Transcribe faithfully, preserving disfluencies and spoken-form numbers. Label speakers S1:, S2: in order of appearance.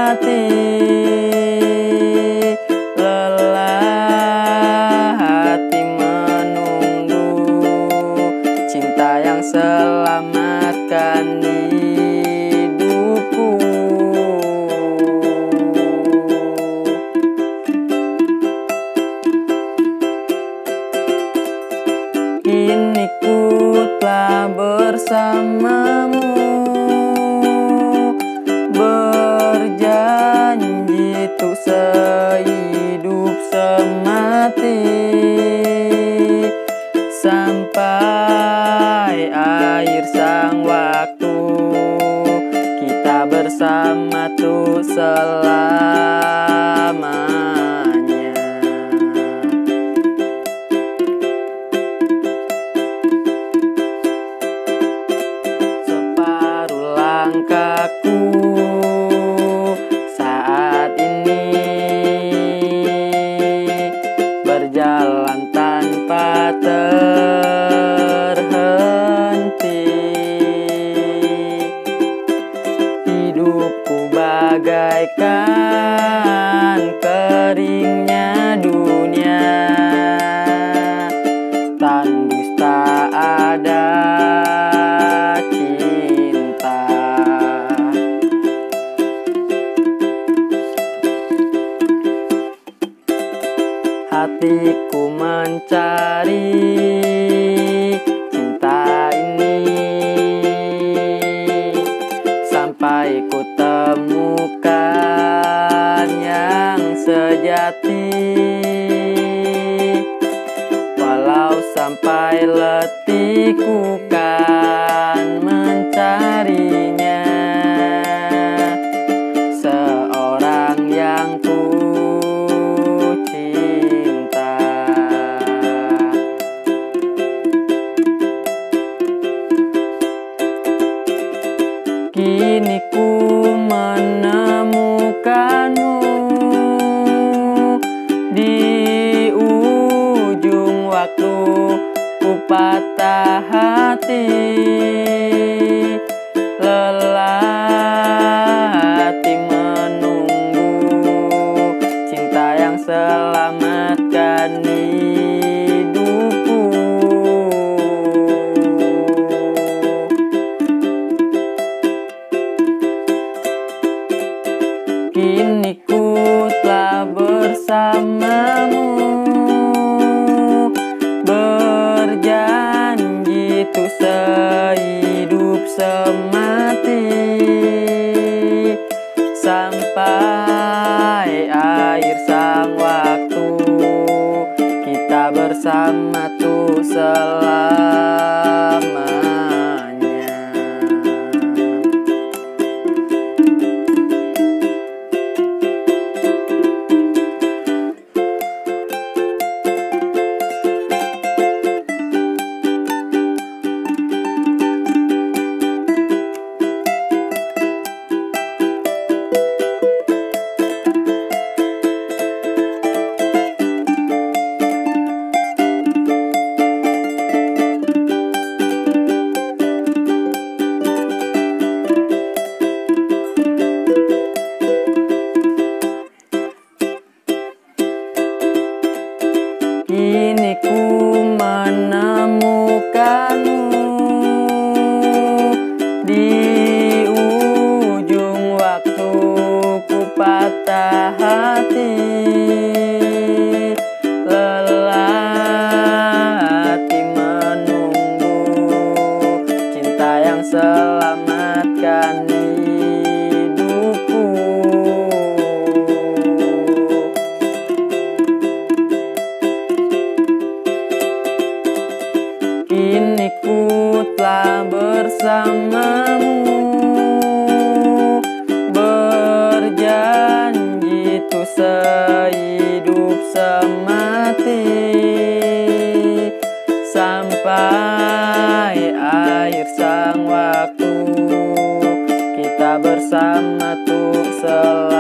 S1: hati. Lelah hati menunggu cinta yang selamatkan hidupku. Kini ku telah bersamamu, berjanji untuk sehidup semati, sampai akhir sang waktu. Kita bersama tuh selamanya. Separuh langkahku saat ini berjalan tanpa terhenti. Hidupku bagaikan keringnya dunia, tandus tak ada cinta. Hatiku mencari cinta ini, sampai ku temukan yang sejati. Walau sampai letih ku kan mencarinya, seorang yang ku cinta. Kini ku menemukanmu di ujung waktu ku patah hati. Lelah hati menunggu cinta yang selamatkan hidupku. Kini ku telah bersamamu, berjanji untuk sehidup semati, sampai akhir sang waktu. Kita bersama tuh selamanya. Kini ku menemukanmu di ujung waktu ku patah hati. Lelah hati menunggu cinta yang selamatkan hidupku. Kini ku telah bersamamu, berjanji untuk sehidup semati, sampai akhir sang waktu. Kita bersama tuh selalu.